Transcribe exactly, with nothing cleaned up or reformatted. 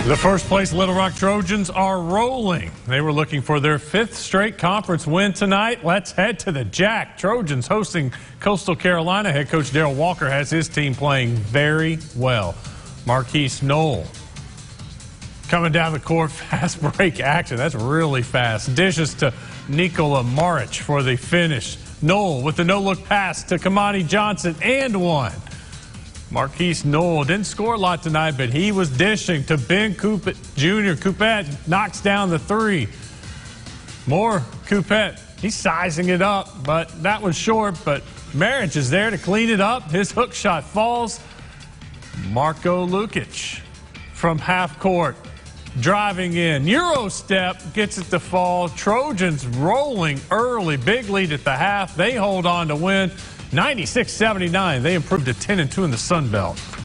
The first place Little Rock Trojans are rolling. They were looking for their fifth straight conference win tonight. Let's head to the Jack. Trojans hosting Coastal Carolina. Head coach Darrell Walker has his team playing very well. Marquise Knoll coming down the court, fast break action. That's really fast. Dishes to Nikola Maric for the finish. Knoll with the no-look pass to Kamani Johnson and one. Marquise Knoll didn't score a lot tonight, but he was dishing to Ben Coupet Junior Coupet knocks down the three. More Coupet. He's sizing it up, but that was short. But Maric is there to clean it up. His hook shot falls. Marko Lukic from half court driving in. Euro step gets it to fall. Trojans rolling early. Big lead at the half. They hold on to win. ninety-six seventy-nine. They improved to ten and two in the Sun Belt.